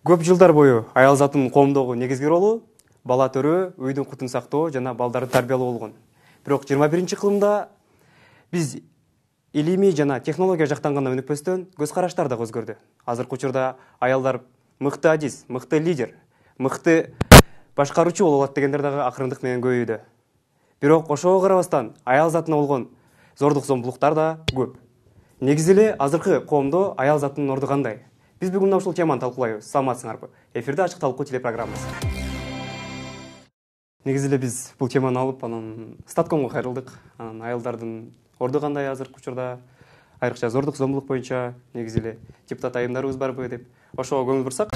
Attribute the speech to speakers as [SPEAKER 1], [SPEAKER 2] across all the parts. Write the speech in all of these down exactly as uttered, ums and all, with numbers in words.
[SPEAKER 1] Көп жылдар бою аял затынын коомдогу негизги ролу бала төрөө, үйдүн кутун сактоо жана балдарды тарбиялоо болгон. Бирок жыйырма биринчи кылымда биз илимий жана технология жактан гана өнүкпөстөн көз караштар да өзгөрдү. Азыркы учурда аялдар мыкты адис, мыкты лидер, мыкты башкаруучу боло алат дегендер дагы акырындык менен көбөйдү. Бирок ошого карабастан аял затына болгон зордук зомбулуктар да көп. Негизи эле азыркы коомдо аял затынын орду кандай? Биз бүгүн мына ушул теманы талкуулайбыз. Саламатсыңарбы? Эфирде ачык талкуу телепрограммасы. Негизи эле биз бул теманы алып, анан статкомго кайрылдык. Анан аялдардын орду кандай азыркы учурда, айрыкча зордук зомбулук боюнча негизи эле депутат айымдарыбыз барбы деп ошого көңүл бурсак.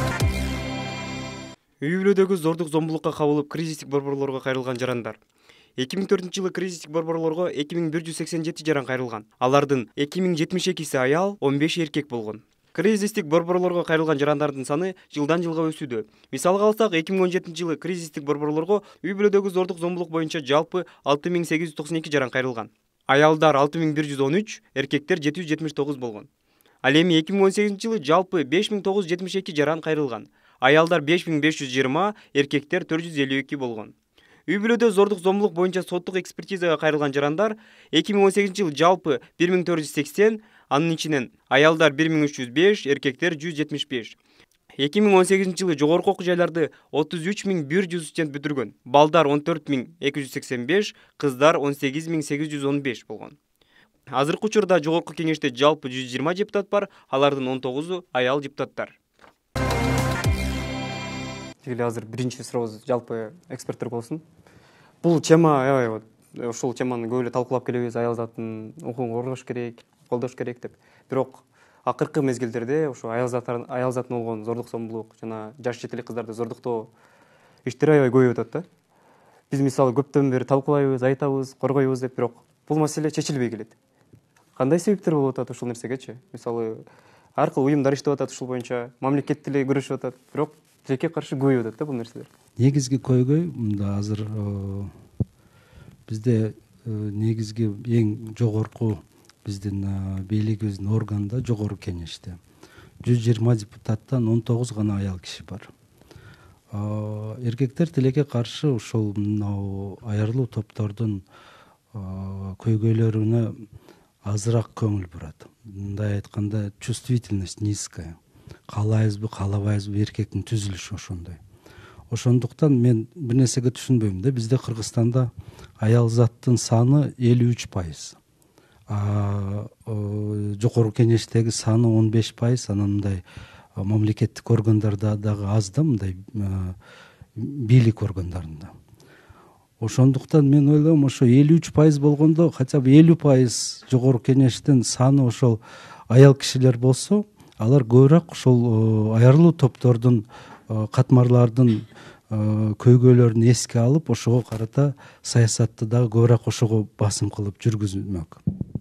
[SPEAKER 1] Үй бүлөдөгү зордук зомбулукка кабылып, кризистик борборлорго кайрылган жарандар. эки миң төртүнчү жылы кризистик борборлорго эки миң бир жүз сексен жети жаран кайрылган. Алардын эки миң жетимиш экиси аял, он беш эркек болгон. Кризистик борборлорго кайрылган жарандардын саны жылдан жылга өсүүдө. Мисалга алсак, эки миң он жетинчи жылы кризистик борборлорго үй бүлөдөгү зордук зомбулук боюнча жалпы алты миң сегиз жүз токсон эки жаран кайрылган. Аялдар алты миң бир жүз он үч, эркектер жети жүз жетимиш тогуз болгон. Ал эми эки миң он сегизинчи жылы жалпы беш миң тогуз жүз жетимиш эки жаран кайрылган. Аялдар беш миң беш жүз жыйырма, эркектер төрт жүз элүү эки болгон. Үй бүлөдө зордук зомбулук боюнча соттук экспертизага кайрылган жарандар эки миң он сегизинчи жылы жалпы бир миң төрт жүз сексен, анын ичинен аялдар бир миң үч жүз беш, эркектер жүз жетимиш беш. эки миң он сегизинчи жылы жогорку окуу жайларды отуз үч миң бир жүз студент бүтүргөн. Балдар он төрт миң эки жүз сексен беш, кыздар он сегиз миң сегиз жүз он беш болгон. Азыркы учурда жогорку кеңеште жалпы жүз жыйырма депутат бар, алардын он тогузу аял депутаттар. Или азыр биринчи сурообуз жалпы эксперттер болсун. Бул тема, аябай ушул теманы көп эле талкуулап келебиз, аял затын укугун коргош керек, колдош керек деп. Бирок акыркы мезгилдерде ошо аял заттарын аял затына болгон зордук зомбулук жана жаш жетелик кыздарды зордуктоо иштери аябай көбөйүп атат да. Биз мисалы көптөн бери талкуулайбыз, айтабыз, коргойбуз деп, бирок бул маселе чечилбей келет. Кандай себептер болуп атат ушул нерсегечи? Мисалы ар кыл уюмдар иштеп атат ушул боюнча, мамлекет деле күрөшүп атат, бирок тилекке каршы көбөйүп атат да бул нерселер.
[SPEAKER 2] Негизги көйгөй мында азыр бизде негизги эң жогорку биздин бийлигибиздин органында жогорку кеңеште жүз жыйырма депутаттан он тогуз гана аял киши бар. Эркектер тилекке каршы ушул мынау айырылуу топтордун көйгөйлөрүнө азыраак көңүл бурат. Мындай айтканда чувствительность низкая. Каалайбызбы, каалабайбызбы, эркектин түзүлүшү ошондой. Ошондуктан мен бир нерсеге түшүнбөйм да, бизде Кыргызстанда аял заттын саны элүү үч пайыз. А жогорку кеңештеги саны он беш пайыз, анан мындай мамлекеттик органдарда дагы аз да, мындай бийлик органдарында. Ошондуктан мен ойлойм, ошо элүү үч пайыз болгондо хотя бы элүү пайыз жогорку кеңештин саны ошол аял кишилер болсо, алар көбүрөөк ошол айырылуу топтордун, катмарлардын көйгөйлөрүн эске алып, ошого карата саясатты дагы көбүрөөк ошого басым кылып жүргүзмөк.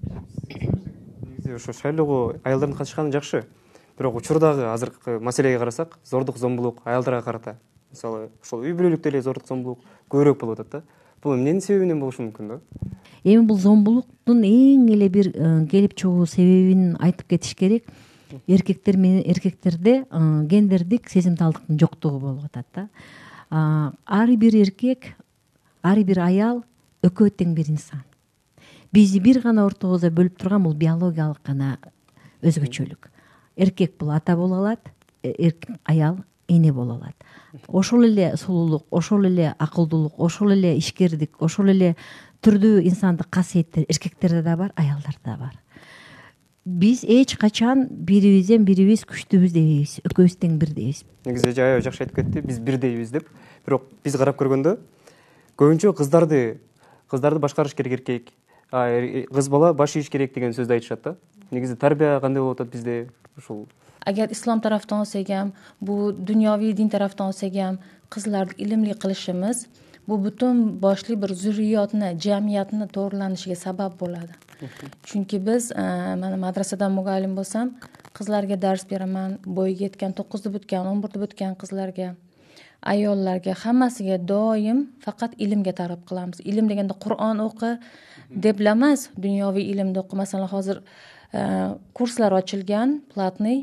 [SPEAKER 1] Негизи ошо шайлоого аялдардын катышканы жакшы. Бирок учурдагы азыркы маселеге карасак, зордук зомбулук аялдарга карата, мисалы, ошол үй бүлөлүктө эле зордук зомбулук көбүрөөк болуп атат да. Бул эмненин себебинен болушу мүмкүн да?
[SPEAKER 3] Эми бул зомбулуктун эң эле бир келип чыгуу себебин айтып кетиш керек. Эркектер менен эркектерде гендердик сезимталдыктын жоктугу болуп атат да. Ар бир эркек, ар бир аял экөө тең бир инсан. Бизди бир гана ортобузда бөлүп турган бул биологиялык гана өзгөчөлүк. Эркек бул ата боло алат, аял эне боло алат. Ошол эле сулуулук, ошол эле акылдуулук, ошол эле ишкердик, ошол эле түрдүү инсандык касиеттер эркектерде да бар, аялдарда да бар. Биз эч качан бирибизден бирибиз күчтүүбүз дебейбиз, экөөбүз тең бир дейбиз.
[SPEAKER 1] Негизи аябай жакшы айтып кетти, биз бир дейбиз деп. Бирок биз карап көргөндө көбүнчө кыздарды кыздарды башкарыш керек эркек, кыз бала баш ийиш керек деген сөздү айтышат да. Негизи тарбия кандай болуп атат бизде ушул?
[SPEAKER 4] Agar islom tarafdan olsak ham, bu dunyoviy din tarafdan olsak ham, qizlarni ilmli qilishimiz bu butun boshli bir zurriyotni, jamiyatni to'g'rilanishiga sabab bo'ladi. Chunki biz mana madrasadan muallim bo'lsam, qizlarga dars beraman, bo'yiga yetgan to'qqizda bitgan, o'n birda bitgan qizlarga, ayollarga, hammasiga doim faqat ilmga targ'ib qilamiz. Ilm deganda Qur'on o'qi deb emas, dunyoviy ilmni o'qi. Masalan, hozir kurslar ochilgan, platniy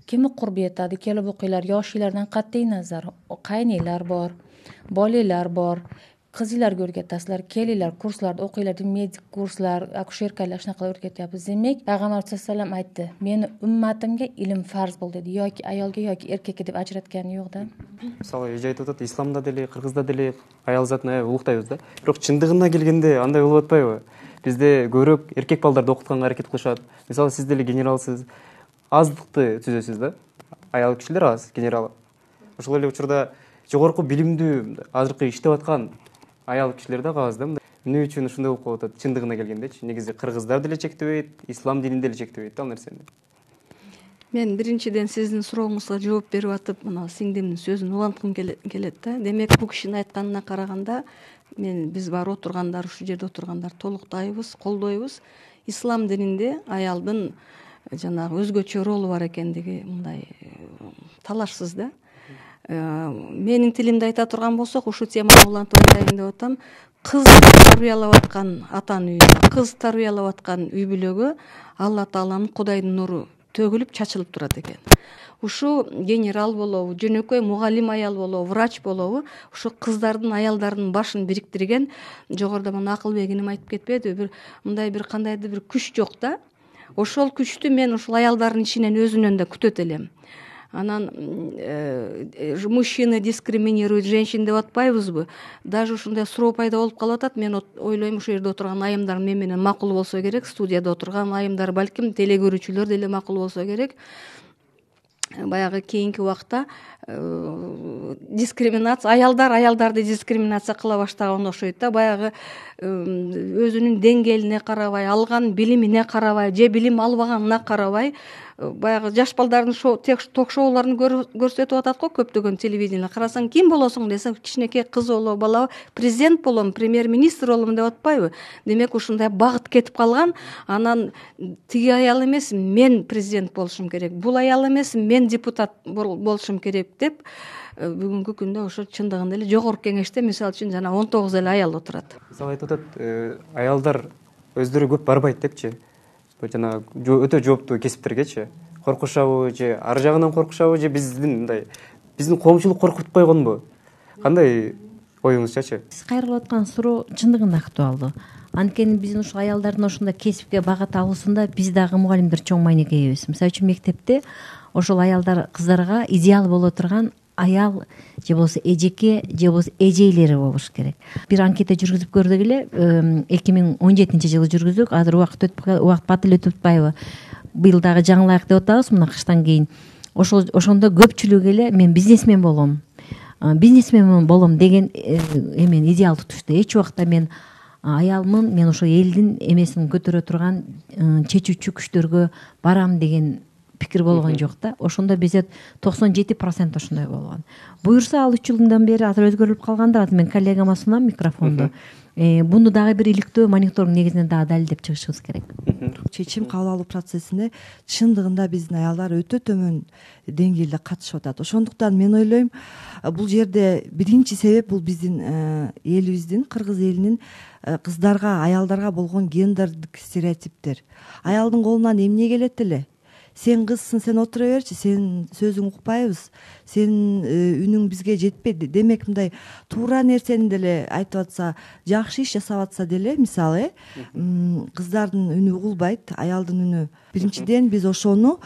[SPEAKER 4] kimni qurbi yetadi? Kelib o'qinglar, yoshinglardan qat'iy nazar. Qayninglar bor, bolalar bor. Qizinglarga o'rgatasizlar, kelinglar, kurslarda o'qinglar, medik kurslar, akusherkalar shunaqa o'rgatyapmiz. Demak, Payg'ambar sollallohu alayhi vasallam aytdi, meni ummatimga ilm farz bo'ldi dedi. Yoki ayolga yoki erkakka deb ajratgani yo'q-da.
[SPEAKER 1] Мисалы, эже айтып атат, исламда деле, кыргызда деле аял затын аябай улуктайбыз да. Бирок чындыгына келгенде андай болуп атпайбы? Бизде көбүрөөк эркек балдарды окутканга аракет кылышат. Мисалы, сиз деле генералсыз, аздыкты түзөсүз да. Аял кишилер аз, генерал. Ошол эле учурда жогорку билимдүү, азыркы иштеп аткан аял кишилер да аз да. Эмне үчүн ушундай болуп калып атат? Чындыгына келгендечи, негизи кыргыздар деле чектебейт, ислам динин деле чектебейт ал нерсени.
[SPEAKER 5] Мен биринчиден сиздин сурооңузга жооп берип атып, мына сиңдимдин сөзүн уланткым келет да. Демек, бул кишинин айтканына караганда, мен биз бар отургандар, ушул жерде отургандар толуктайбыз, колдойбуз. Ислам дининде аялдын жанагы өзгөчө ролу бар экендиги мындай талашсыз да. Менин тилимде айта турган болсок, ушул теманы улантып айтайын деп атам. Кыз тарбиялап аткан атан үйүнө, кыз тарбиялап аткан үй бүлөгө Алла Тааланын Кудайдын нуру төгүлүп чачылып турат экен. Ушу генерал болобу, жөнөкөй мугалим аял болобу, врач болобу, ушу кыздардын, аялдардын башын бириктирген, жогоруда мына Акылбек энем айтып кетпеди, бир мындай бир кандайдыр бир күч жок да. Ошол күчтү мен ушул аялдардын ичинен өзүнөн да күтөт элем. Анан э, мужчины дискриминируют женщин деп атпайбызбы? Даже ушундай суроо пайда болуп калып атат. Мен ойлойм, ушул жерде отурган айымдар мен менен макул болсо керек, студияда отурган айымдар, балким теле көрүүчүлөр деле макул болсо керек. Баягы кийинки убакта э, дискриминация, аялдар аялдарды дискриминация кыла баштаган окшойт да. Баягы э, өзүнүн деңгээлине карабай, алган билимине карабай, же билим албаганына карабай, баягы жаш балдардын ток-шоуларын көрсөтүп атат го көптөгөн телевидениялар. Карасаң, ким болосуң десе, кичинекей кыз болобу, бала, президент болом, премьер-министр болом деп атпайбы? Демек, ушундай багыт кетип калган. Анан тиги аял эмес, мен президент болушум керек. Бул аял эмес, мен депутат болушум керек деп бүгүнкү күндө ошо чындыгында эле жогорку кеңеште мисалы үчүн жана он тогуз эле аял отурат.
[SPEAKER 1] Мисалы айтып атат, аялдар өздөрү көп барбайт депчи. Жана өтө жооптуу кесиптергечи коркушабы, же ар жагынан коркушабы, же биздин мындай биздин коомчулук коркутуп койгонбу? Кандай оюңузчачы?
[SPEAKER 3] Сиз кайрылып аткан суроо чындыгында актуалдуу. Анткени биздин ушул аялдардын ошондой кесипке бага табуусунда биз дагы мугалимдер чоң маанегейбиз. Мисалы үчүн мектепте ошол аялдар кыздарга идеал боло турган аял же болбосо эжеке же болбосо эжейлери болуш керек. Бир анкета жүргүзүп көрдүк эле, эки миң он жетинчи жылы жүргүздүк. Азыр убакыт өтүп убакыт бат эле өтүп атпайбы? Быйыл дагы жаңылайык деп атабыз мына кыштан кийин. Ошол ошондо көпчүлүк эле мен бизнесмен болом, бизнесмен болом деген эмен идеал тутушту. Эч убакта мен аялмын, мен ошо элдин эмесин көтөрө турган чечүүчү күчтөргө барам деген пикир болгон жок да. Ошондо бизде токсон жети процент ошондой болгон. Буюрса, ал үч жылдан бери азыр өзгөрүлүп калгандар. Азыр мен коллегама сунам микрофонду. Буну дагы бир иликтөө мониторинг негизинен дагы далилдеп чыгышыбыз керек.
[SPEAKER 6] Чечим кабыл алуу процессине чындыгында биздин аялдар өтө төмөн деңгээлде катышып атат. Ошондуктан мен ойлойм, бул жерде биринчи себеп бул биздин элибиздин, кыргыз элинин кыздарга, аялдарга болгон гендердик стереотиптер. Аялдын колунан эмне келет эле? Сен кызсың, сен отура берчи, сен сөзүң укпайбыз, сенин үнүң бизге жетпейт. Демек, мындай туура нерсени деле айтып атса, жакшы иш жасап атса деле, мисалы, кыздардын үнү угулбайт, аялдын үнү. Биринчиден биз ошону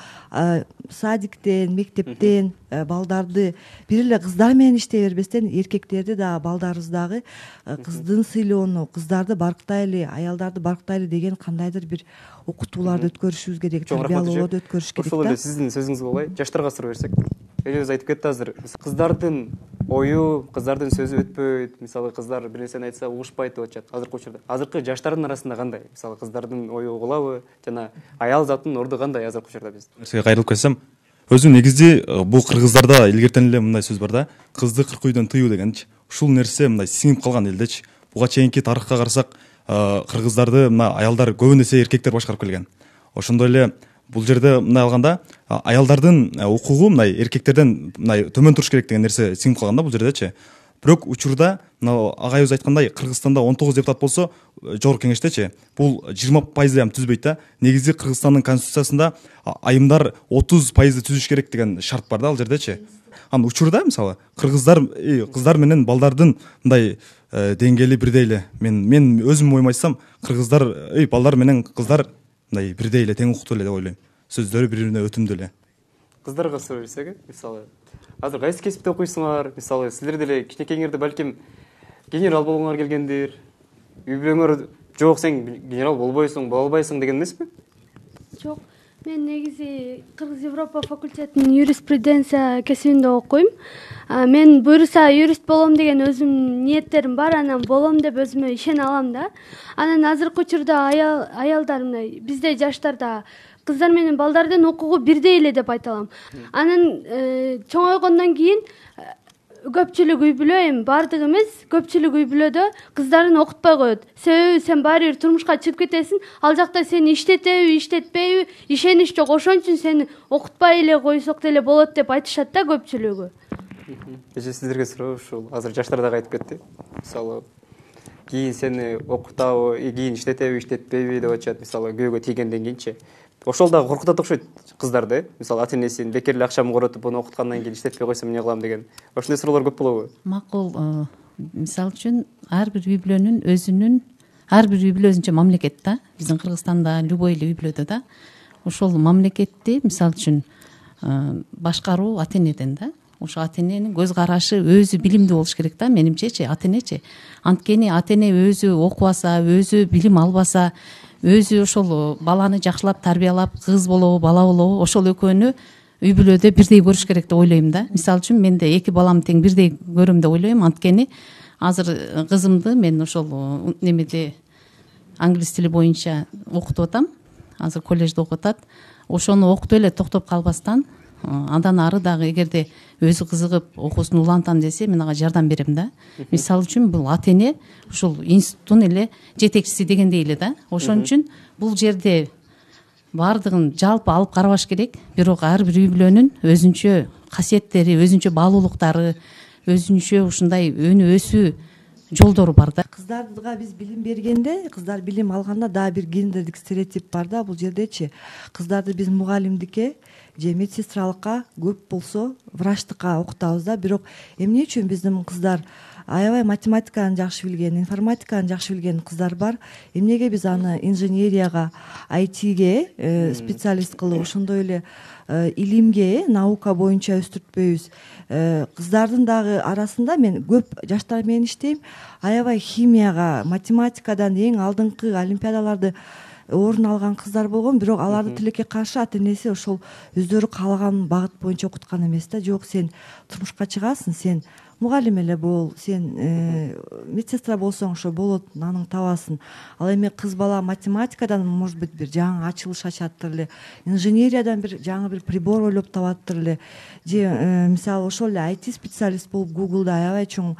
[SPEAKER 6] садиктен, мектептен балдарды бир эле кыздар менен иштей бербестен, эркектерди дагы, балдарыбызды дагы кыздын сыйлоону, кыздарды барктайлы, аялдарды барктайлы деген кандайдыр бир окутууларды өткөрүшүбүз керек, тарбиялоодо өткөрүш керек да.
[SPEAKER 1] Ошол эле сиздин сөзүңүзгө болой, жаштарга суроо берсек. Элебиз айтып кетти азыр. Кыздардын ою, кыздардын сөзү өтпөйт. Мисалы, кыздар бир нерсени айтса угушпайт деп атышат азыркы учурда. Азыркы жаштардын арасында кандай? Мисалы, кыздардын ою угулабы жана аял затын орду кандай азыркы учурда биз?
[SPEAKER 7] Нерсеге кайрылып кетсем, өзү негизди бул кыргыздарда илгертен эле мындай сөз бар да, кызды кырк үйдөн тыюу дегенчи. Ушул нерсе мындай сиңип калган элдечи. Буга чейинки тарыхка карасак, кыргыздарды мына аялдар көбүн эсе эркектер башкарып келген. Ошондой эле бул жерде мындай алганда аялдардын укугу мындай эркектерден мындай төмөн туруш керек деген нерсе сиңип калган да бул жердечи. бирок учурда мына агайыбыз айткандай Кыргызстанда он тогуз депутат болсо жогорку кеңештечи бул жыйырма пайызды ham түзбөйт да. Негизи Кыргызстандын конституциясында айымдар отуз пайызды түзүш керек деген шарт бар да ал жердечи. Анан учурда мисалы кыргыздар кыздар менен балдардын мындай деңгээли бирдей эле. Мен мен өзүм оюм айтсам кыргыздар балдар менен кыздар мындай бирдей эле, тең укуктуу эле деп ойлойм. Сөздөрү бири-бирине өтүмдүү эле.
[SPEAKER 1] Кыздарга сурай берсек, мисалы азыр кайсы кесипте окуйсуңар? Мисалы силер деле кичинекейиңерде балким генерал болгоңор келгендир. Үй бүлөңөр жок сен генерал болбойсуң, боло албайсың деген эмеспи?
[SPEAKER 8] Жок. Мен негизи Кыргыз Европа факультетинин юриспруденция кесибинде окуйм. Мен буюрса юрист болом деген өзүм ниеттерим бар, анан болом деп өзүмө ишене алам да. Анан азыркы учурда аял аялдар мына бизде жаштарда кыздар менен балдардын укугу бирдей эле деп айта алам. Анан чоңойгондон кийин көпчүлүк үй бүлө, эми баардыгы эмес, көпчүлүк үй бүлөдө кыздарын окутпай коет. Себеби сен баары бир турмушка чыгып кетесиң, ал жакта сени иштетеби, иштетпейби, ишенич жок. Ошон үчүн сени окутпай эле койсок деле болот деп айтышат да көпчүлүгү.
[SPEAKER 1] Эже сиздерге суроо ушул азыр жаштар дагы айтып кетти. Мисалы кийин сени окутабы, кийин иштетеби, иштетпейби деп атышат. Мисалы күйөөгө тийгенден кийинчи. Ошол дагы коркутат окшойт кыздарды. Мисалы ата энесин бекер эле акчамы коротуп, буну окуткандан кийин иштетпей койсом эмне кылам деген. Ошондой суроолор көп болобу?
[SPEAKER 3] Макул. Мисалы үчүн ар бир үй бүлөнүн өзүнүн ар бир үй бүлө өзүнчө мамлекет да. Биздин Кыргызстанда любой эле үй бүлөдө да. Ошол мамлекетти мисалы үчүн башкаруу ата энеден да. Ошо ата эненин көз карашы өзү билимдүү болуш керек да, менимчечи, ата энечи. Анткени ата эне өзү окубаса, өзү билим албаса, өзү ошол баланы жакшылап тарбиялап, кыз болобу, бала болобу, ошол экөөнү үй бүлөдө бирдей көрүш керек деп ойлойм да. Мисалы үчүн мен да эки баламды тең бирдей көрөм деп ойлойм. Анткени азыр кызымды мен ошол немеде англис тили боюнча окутуп атам. Азыр коллежде окуп атат. Ошону окутуп эле токтоп калбастан, андан ары дагы эгерде өзү кызыгып окуусун улантам десе, мен ага жардам берем да. Мисалы үчүн бул ата эне ушул институттун эле жетекчиси дегендей эле да. Ошон үчүн бул жерде баардыгын жалпы алып карабаш керек. Бирок ар бир үй бүлөнүн өзүнчө касиеттери, өзүнчө баалуулуктары, өзүнчө ушундай өнү өсүү жолдору бар да.
[SPEAKER 6] Кыздарга биз билим бергенде, кыздар билим алганда дагы бир гендердик стереотип бар да бул жердечи. Кыздарды биз мугалимдикке же медсестралыкка, көп болсо врачтыкка окутабыз да. Бирок эмне үчүн биздин кыздар аябай математиканы жакшы билген, информатиканы жакшы билген кыздар бар. Эмнеге биз аны инженерияга, ай тиге специалист кылып, ошондой эле илимге, наука боюнча өстүртпөйбүз? Кыздардын дагы арасында мен көп жаштар менен иштейм. Аябай химияга, математикадан эң алдыңкы олимпиадаларды орун алган кыздар болгон, бирок аларды тилекке каршы ата энеси ошол өздөрү каалаган багыт боюнча окуткан эмес да. Жок, сен турмушка чыгасың, сен мугалим эле бол, сен медсестра болсоң ошо болот, наның табасың. Ал эми кыз бала математикадан может быть бир жаңы ачылыш ачаттыр эле, инженериядан бир жаңы бир прибор ойлоп табаттыр эле, же мисалы ошол эле ай ти специалист болуп Google'да аябай чоң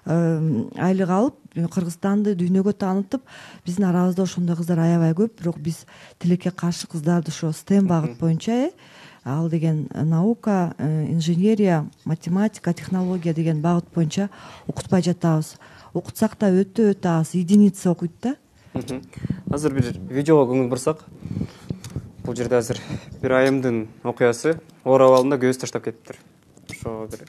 [SPEAKER 6] айлык алып Кыргызстанды дүйнөгө таанытып, биздин арабызда ошондой кыздар аябай көп. Бирок биз тилекке каршы кыздарды ошо стем багыт боюнча ал деген наука, инженерия, математика, технология деген багыт боюнча окутпай жатабыз. Окутсак да өтө өтө аз, единица окуйт да.
[SPEAKER 1] Азыр бир видеого көңүл бурсак, бул жерде азыр бир айымдын окуясы оор абалында көз таштап кетиптир. Ошо бир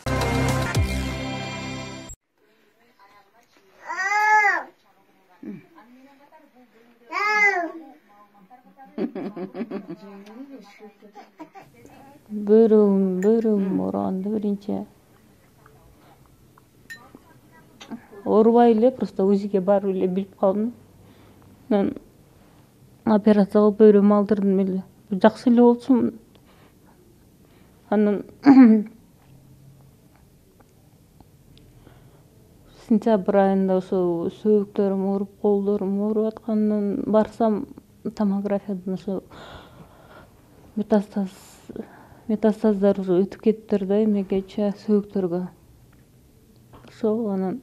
[SPEAKER 4] бөйрөгүм бөйрөгүм ооруганды биринчи оорубай эле просто узиге барып эле билип калдым. Мен операция кылып бөйрөгүмү алдырдым эле. Жакшы эле болчумун. Анан сентябрь айында ошо сөөктөрүм ооруп, колдорум ооруп аткандан барсам, томографиядан ошо метастаз метастаздар уже өтүп кетиптир да эмегечи, сөөктөргө. Ошол анан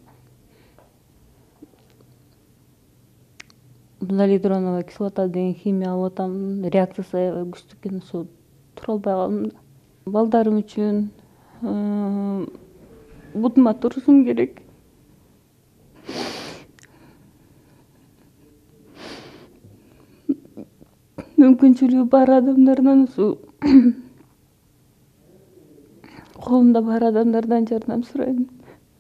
[SPEAKER 4] долидроновая кислота деген химия алып атам, реакциясы аябай күчтүү экен, ошо тура албай калдым да. Балдарым үчүн,
[SPEAKER 9] бутума турушум керек. Мүмкүнчүлүгү бар адамдардан ушул колунда бар адамдардан жардам сурайм.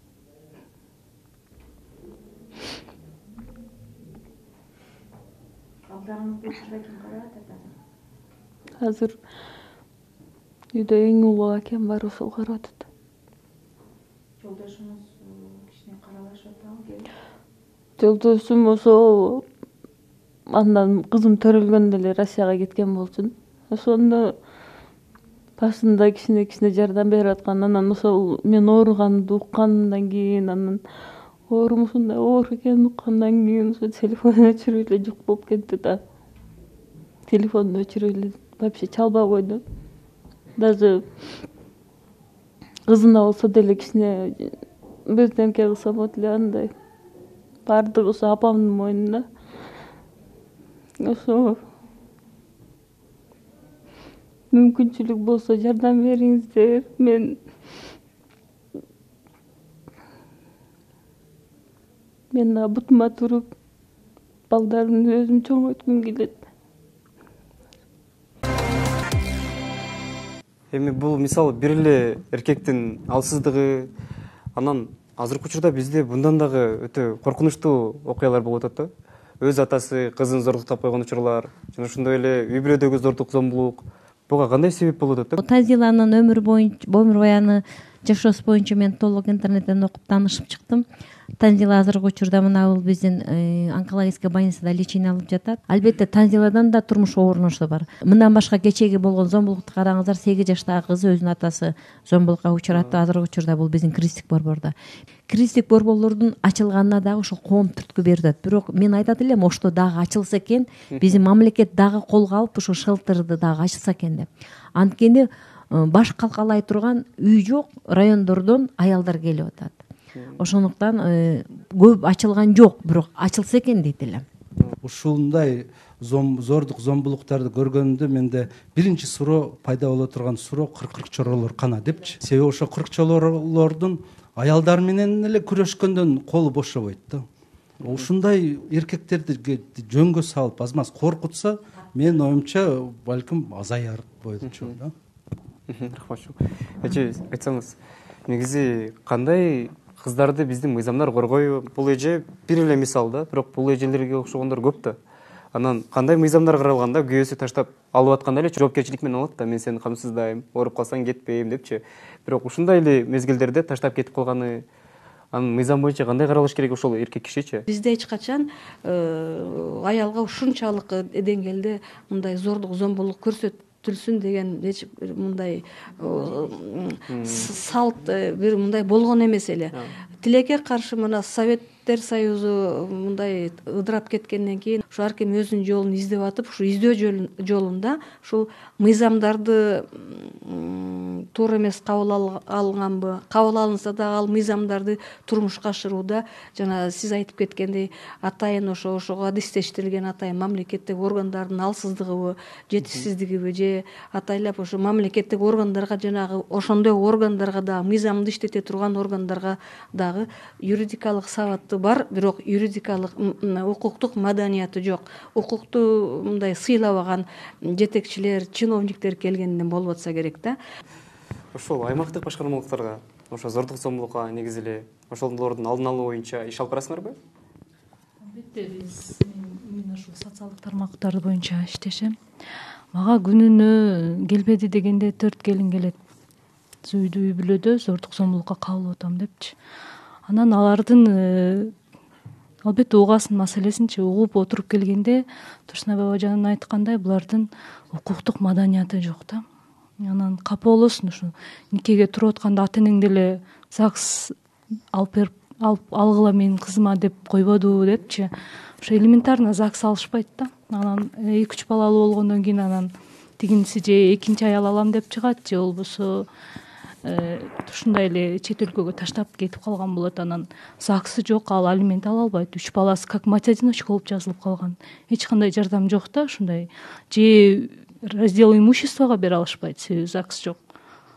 [SPEAKER 9] Азыр үйдө эң улуу акем бар, ошол карап атат.
[SPEAKER 4] Жолдошуңуз кичине каралашып атабы?
[SPEAKER 9] Жолдошум ошол андан кызым төрөлгөндө эле Россияга кеткен болчу. Ошондо башында кичине кичине жардам берип аткан. Анан ошол мен ооруганымды уккандан кийин, анан оорум ушундай оор экенин уккандан кийин ошо телефон өчүрүп эле жок болуп кетти да. Телефонду өчүрүп эле вообще чалбай койду. Даже кызына болсо деле кичине бирдемке кылса болот эле, андай. Баардыгы ошо апамдын мойнунда. Ошо мүмкүнчүлүк болсо жардам бериңиздер. Мен мен да бутума туруп балдарымды өзүм чоңойткум келет.
[SPEAKER 1] Эми бул мисалы бир эле эркектин алсыздыгы, анан азыркы учурда бизде мындан дагы өтө коркунучтуу окуялар болуп атат да. Өз атасы кызын зордуктап койгон учурлар, жана ошондой эле үй бүлөдөгү зордук зомбулук. Буга кандай себеп болуп атат?
[SPEAKER 3] Танзиланын өмүр боюнча, өмүр баяны жашоосу боюнча мен толук интернеттен окуп таанышып чыктым. Танзила азыркы учурда мына бул биздин онкологический больницада лечение алып жатат. Албетте Танзиладан да турмуш оорунушу бар. Мындан башка кечеги болгон зомбулукту караңыздар. сегиз жаштагы кызы өзүнүн атасы зомбулукка учураттı. Азыркы учурда бул биздин кризистик борбордо. Кризистик борборлордун ачылганына дагы ошол коом түрткү берип атат. Бирок мен айтат элем, ошто дагы ачылса экен, биздин мамлекет дагы колго алып ошо шелтерди дагы ачылса экен деп. Анткени баш калкалай турган үй жок райондордон аялдар келип атат. Ошондуктан көп ачылган жок, бирок ачылса экен дейт элем.
[SPEAKER 2] Ушундай зордук зомбулуктарды көргөндө менде биринчи суроо пайда боло турган суроо кыркчолор кана депчи. Себеби ошо кыркчолордун аялдар менен эле күрөшкөндөн колу бошобойт да. Ушундай эркектерди жөнгө салып, азмаз коркутса, менин оюмча балким азаяр болчу да.
[SPEAKER 1] Рахмат. Эже айтсаңыз, негизи кандай кыздарды биздин мыйзамдар коргойбу? Бул эже бир эле мисал да, бирок бул эжелерге окшогондор көп да. Анан кандай мыйзамдар каралганда күйөөсү таштап алып атканда эле жоопкерчилик менен алат да, мен сени камсыздайм, ооруп калсаң кетпейм депчи. Бирок ушундай эле мезгилдерде таштап кетип калганы, анын мыйзам боюнча кандай каралыш керек ошол эркек кишичи?
[SPEAKER 5] Бизде эч качан аялга ушунчалык деңгээлде мындай зордук зомбулук көрсөтүлсүн деген эч мындай салт бир мындай болгон эмес эле. Тилекке каршы мына Советтер Союзу мындай ыдырап кеткенден кийин ушу ар ким өзүнүн жолун издеп атып, ушу издөө жолунда ушул мыйзамдарды туура эмес кабыл алынганбы, кабыл алынса дагы ал мыйзамдарды турмушка ашырууда жана сиз айтып кеткендей атайын ошо ошого адистештирилген атайын мамлекеттик органдардын алсыздыгыбы, жетишсиздигиби же атайлап ошо мамлекеттик органдарга жанагы ошондой органдарга да мыйзамды иштете турган органдарга дагы юридикалык сабаты бар, бирок юридикалык укуктук маданияты жок. Укукту мындай сыйлабаган жетекчилер, чиновниктер келгенден болуп атса керек да.
[SPEAKER 1] Ошол аймактык башкармалыктарга, ошо зордук зомбулукка негизи эле ошолордун алдын алуу боюнча иш алып барасыңарбы?
[SPEAKER 10] Албетте биз мен ошол социалдык тармактар боюнча иштешем. Мага күнүнө келбеди дегенде төрт келин келет. Үйдө үй бүлөдө зордук зомбулукка кабыл отом депчи. Анан алардын албетте угасын маселесинчи угуп отуруп келгенде Турсунай Бабажанын айткандай булардын укуктук маданияты жок да. Анан капа болосуң, ушу никеге туруп атканда ата энең деле ЗАГС алып берип алып алгыла менин кызыма деп койбодубу депчи. Ошо элементарно ЗАГС алышпайт да. Анан эки үч балалуу болгондон кийин анан тигинси же экинчи аял алам деп чыгат, же болбосо ушундай эле чет өлкөгө таштап кетип калган болот. Анан ЗАГСы жок, ал алимент ала албайт. Үч баласы как мать одиночка болуп жазылып калган. Эч кандай жардам жок да, ушундай же раздел имуществого бере алышпайт, себеби ЗАГС жок.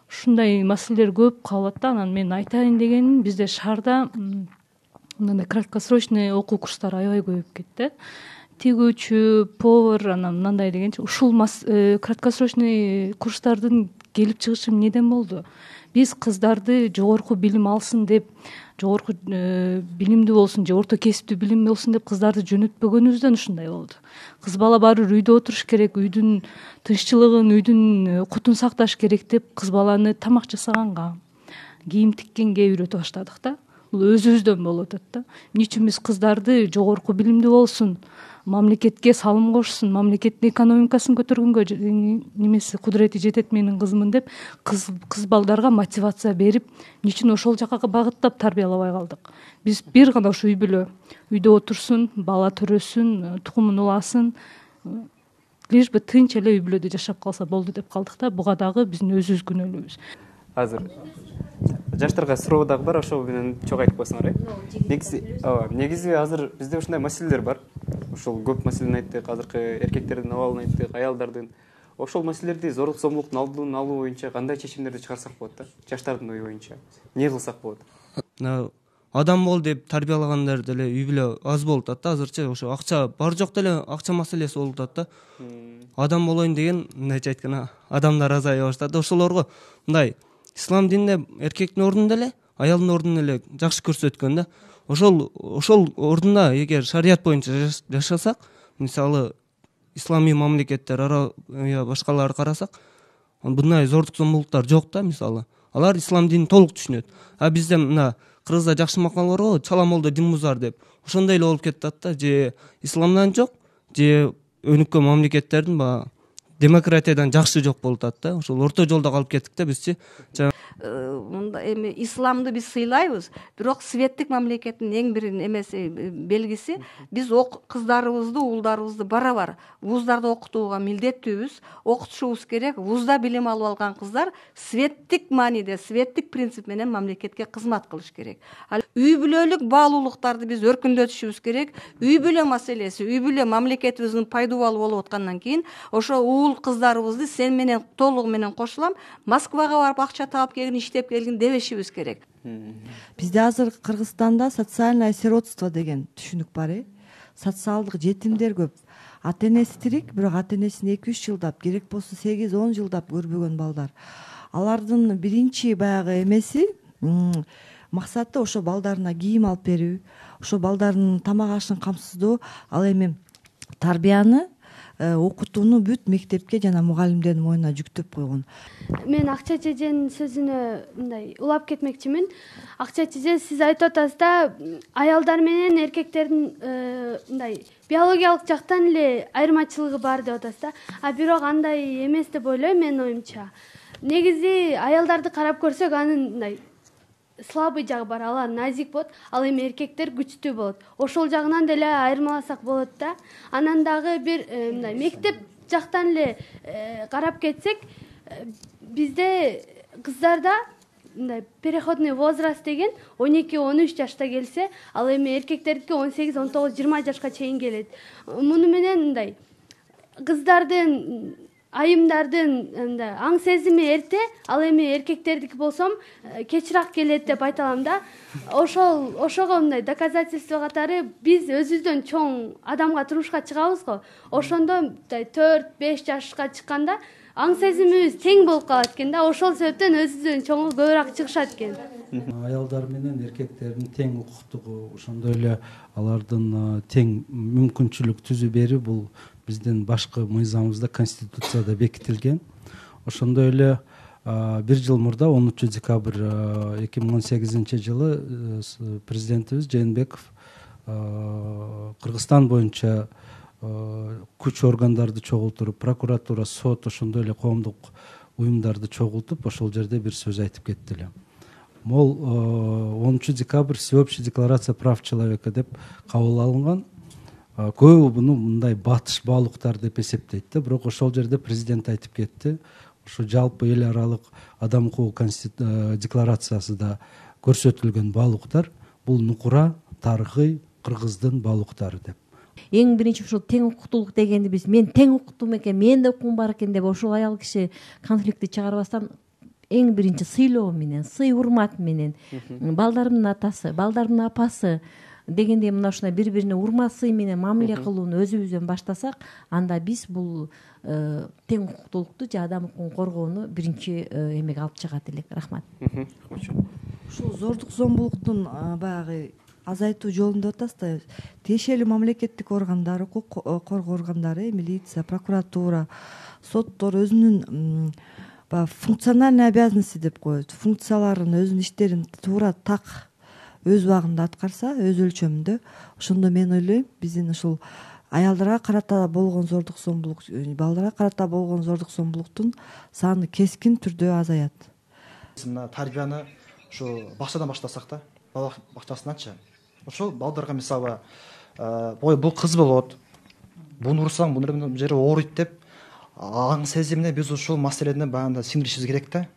[SPEAKER 10] ушундай маселелер көп калып атат да. Анан мен айтайын дегеним, бизде шаарда мындай краткосрочный окуу курстары аябай көбөйүп кетти. Тигүүчү, повар, анан мындай дегенчи ушул краткосрочный курстардын келип чыгышы эмнеден болду? Биз кыздарды жогорку билим алсын деп, жогорку билимдүү болсун же орто кесиптүү билим болсун деп кыздарды жөнөтпөгөнүбүздөн ушундай болду. Кыз бала баары бир үйдө отуруш керек, үйдүн тынччылыгын, үйдүн кутун сакташ керек деп кыз баланы тамак жасаганга, кийим тиккенге үйрөтө баштадык да. Бул өзүбүздөн болуп атат да. Эмне үчүн биз кыздарды жогорку билимдүү болсун, мамлекетке салым кошсун, мамлекеттин экономикасын көтөргөнгө немеси кудурети жетет менин кызымын деп кыз кыз балдарга мотивация берип, эмне үчүн ошол жакка багыттап тарбиялабай калдык? Биз бир гана ушу үй бүлө, үйдө отурсун, бала төрөсүн, тукумун уласын, лишь бы тынч эле үй бүлөдө жашап калса болду деп калдык да. Буга дагы биздин өзүбүз күнөөлүүбүз.
[SPEAKER 1] Азыр жаштарга суроо дагы бар, ошол менен чогуу айтып койсоңор. Негизи, ооба, негизи азыр бизде ушундай маселелер бар. Ошол көп маселени айттык, азыркы эркектердин абалын айттык, аялдардын. Ошол маселелерди зорлук зомбулуктун алдын алуу боюнча кандай чечимдерди чыгарсак болот да? Жаштардын ою боюнча эмне кылсак болот?
[SPEAKER 11] Адам бол деп тарбиялагандар деле үй бүлө аз болуп атат да азырчы. Ошо акча бар жок деле акча маселеси болуп атат да. Адам болоюн деген мындайча айтканда адамдар азая баштады. Ошолорго мындай ислам дининде эркектин ордун деле, аялдын ордун эле жакшы көрсөткөн да. Ошол ошол ордунда эгер шарият боюнча жашасак, мисалы исламий мамлекеттер ара башкаларды карасак, мындай зордук зомбулуктар жок да, мисалы. Алар ислам динин толук түшүнөт. А бизде мына Кыргызда жакшы макал бар го, чала молдо дин бузар деп. Ошондой эле болуп кетет да, же исламдан жок, же өнүккөн мамлекеттердин баягы демократиядан жакшы жок болуп атат да. Ошол орто жолдо калып кеттик да бизчи.
[SPEAKER 5] Мында эми исламды биз сыйлайбыз, бирок светтик мамлекеттин эң бир эмеси белгиси биз кыздарыбызды, уулдарыбызды барабар вуздарда окутууга милдеттүүбүз, окутушубуз керек. Вузда билим алып алган кыздар светтик мааниде, светтик принцип менен мамлекетке кызмат кылыш керек. Ал үй бүлөлүк баалуулуктарды биз өркүндөтүшүбүз керек. Үй бүлө маселеси, үй бүлө мамлекетибиздин пайдубалы болуп аткандан кийин ошо уул кыздарыбызды сен менен толугу менен кошулам, Москвага барып акча таап келгин, иштеп келгин дебешибиз керек.
[SPEAKER 6] Бизде азыр Кыргызстанда социальное сиротство деген түшүнүк бар, э. Социалдык жетимдер көп. Ата энеси тирик, бирок ата энесин эки үч жылдап, керек болсо сегиз он жылдап көрбөгөн балдар. Алардын биринчи баягы эмеси, максаты ошо балдарына кийим алып берүү, ошо балдардын тамак ашын камсыздоо, ал эми тарбияны, окутууну бүт мектепке жана мугалимдердин мойнуна жүктөп койгон.
[SPEAKER 8] Мен Акча Чеченин сөзүнө мындай улап кетмекчимин. Акча Чечен, сиз айтып атасыз да, аялдар менен эркектердин мындай биологиялык жактан эле айырмачылыгы бар деп атасыз да. А бирок андай эмес деп ойлойм мен оюмча. Негизи аялдарды карап көрсөк, анын мындай слабый жагы бар, алар назик болот, ал эми эркектер күчтүү болот. Ошол жагынан деле айырмаласак болот да. Анан дагы бир мындай мектеп жактан эле карап кетсек, бизде кыздарда мындай переходный возраст деген он эки он үч жашта келсе, ал эми эркектердики он сегиз он тогуз жыйырма жашка чейин келет. Муну менен мындай кыздардын айымдардын мындай аң сезими эрте, ал эми эркектердики болсом кечирээк келет деп айта алам да. Ошол ошого мындай доказательство катары биз өзүбүздөн чоң адамга турмушка чыгабыз го. Ошондо мындай төрт беш жашка чыкканда аң сезимибиз тең болуп калат экен да. Ошол себептен өзүбүздөн чоңу көбүрөөк чыгышат экен.
[SPEAKER 2] Аялдар менен эркектердин тең укуктугу, ошондой эле алардын тең мүмкүнчүлүк түзүп берүү бул биздин башкы мыйзамыбызда, конституцияда бекитилген. Ошондой эле бир жыл мурда онунчу декабрь эки миң он сегизинчи жылы президентибиз Жээнбеков Кыргызстан боюнча күч органдарды чогултуруп, прокуратура, сот, ошондой эле коомдук уюмдарды чогултуп, ошол жерде бир сөз айтып кетти эле. Мол онунчу декабрь всеобщая декларация прав человека деп кабыл алынган. Көбү буну мындай батыш баалуктар деп эсептейт да, бирок ошол жерде президент айтып кетти. Ошо жалпы эл аралык адам укугу декларациясында көрсөтүлгөн баалуктар бул нукура тарыхый кыргыздын баалуктары деп.
[SPEAKER 3] Эң биринчи ушул тең укуктуулук дегенди биз мен тең укуктуу экен, менин да укугум бар экен деп ошол аял киши конфликтти чыгарбастан эң биринчи сыйлоо менен, сый урмат менен, балдарымдын атасы, балдарымдын апасы дегендей мына ушундай бири бирине урмат сый менен мамиле кылууну өзүбүздөн баштасак, анда биз бул тең укуктуулукту же адам укугун коргоону биринчи эмеге алып чыгат элек. Рахмат.
[SPEAKER 6] Ушул зордук зомбулуктун баягы азайтуу жолунда атасыз да, тиешелүү мамлекеттик органдар, укук коргоо органдары, милиция, прокуратура, соттор өзүнүн баягы функциональный обязанности деп коет, функцияларын, өзүнүн иштерин туура так өз убагында аткарса, өз өлчөмүндө, ошондо мен ойлойм биздин ушул аялдарга карата болгон зордук зомбулук, балдарга карата болгон зордук зомбулуктун саны кескин түрдө азаят.
[SPEAKER 12] Мына тарбияны ушу бакчадан баштасак да, бала бакчасынанчы. Ошол балдарга мисалы ой бул кыз болот, буну урсаң бул жери ооруйт деп аң сезимине биз ушул маселени баягында сиңдиришибиз керек да.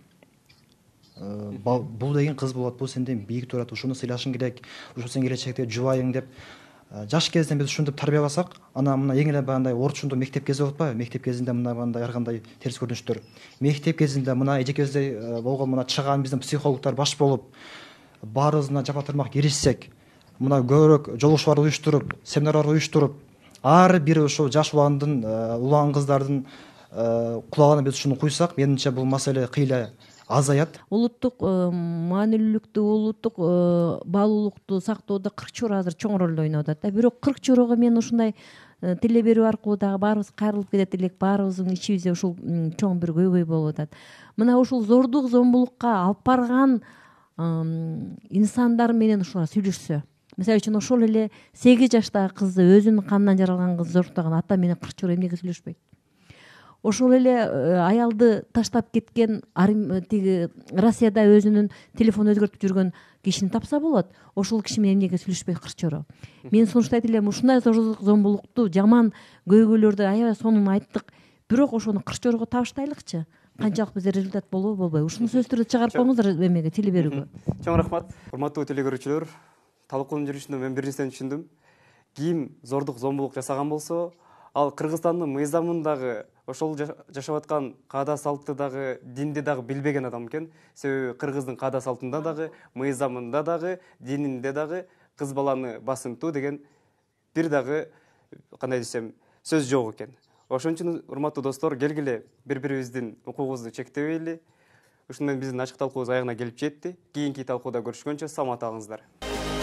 [SPEAKER 12] Бул деген кыз болот, бул сенден бийик турат, ушуну сыйлашың керек, ушу сен келечекте жубайың деп жаш кезден биз ушинтип тарбияласак, ана мына эң эле баягындай орчундо мектеп кези болуп атпайбы? Мектеп кезинде мына баягындай ар кандай терс көрүнүштөр. Мектеп кезинде мына эжекебизде болгон мына чыган биздин психологдор баш болуп, баарыбызына жапа тырмак киришсек, мына көбүрөөк жолугушуулар уюштуруп, семинарлар уюштуруп, ар бир ошол жаш уландын, улан кыздардын кулагына биз ушуну куйсак, менимче бул маселе кыйла азаят.
[SPEAKER 3] Улуттук маанилүүлүктү, улуттук баалуулукту сактоодо кырк чора азыр чоң ролду ойноп атат да. Бирок кырк чорого мен ушундай тиле берүү аркылуу дагы баарыбыз кайрылып кетет элек, баарыбыздын ичибизде ушул чоң бир көйгөй болуп атат. Мына ушул зордук зомбулукка алып барган инсандар менен ушулар сүйлөшсө, мисалы үчүн ошол эле сегиз жаштагы кызды, өзүнүн канынан жаралган кызды зордуктаган ата менен кырк чора эмнеге сүйлөшпөйт? Ошол эле аялды таштап кеткен тиги Россияда өзүнүн телефон өзгөртүп жүргөн кишини тапса болот. Ошол киши менен эмнеге сүйлөшпөй кырк чора? Мен сунуштайт элем, ушундай зордук зомбулукту, жаман көйгөйлөрдү аябай сонун айттык. Бирок ошону кырк чорого табыштайлыкчы. Канчалык бизде результат болобу, болбойбу? Ушуну сөз түрдө чыгарып коюңуздар эмеге, тиле берүүгө.
[SPEAKER 1] Чоң рахмат. Урматтуу теле көрүүчүлөр, талкуунун жүрүшүндө мен бир нерсени түшүндүм. Ким зордук зомбулук жасаган болсо, ал Кыргызстандын мыйзамындагы ошол жашап аткан каада салты дагы, динди дагы билбеген адам экен. Себеби кыргыздын каада салтында дагы, мыйзамында дагы, дининде дагы кыз баланы басынтуу деген бир дагы кандай десем сөз жок экен. Ошон үчүн урматтуу достор, келгиле бири-бирибиздин укугубузду чектебейли. Ушундан биздин ачык талкуубуз аягына келип жетти. Кийинки талкууда көрүшкөнчө саламат калыңыздар.